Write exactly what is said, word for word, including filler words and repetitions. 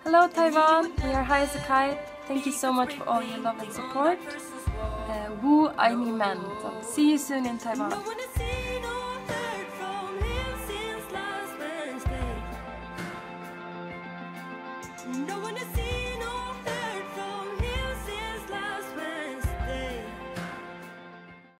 Hello Taiwan, we are Highasakite. Thank you so much for all your love and support. Uh, Wu I Mi Men. So see you soon in Taiwan.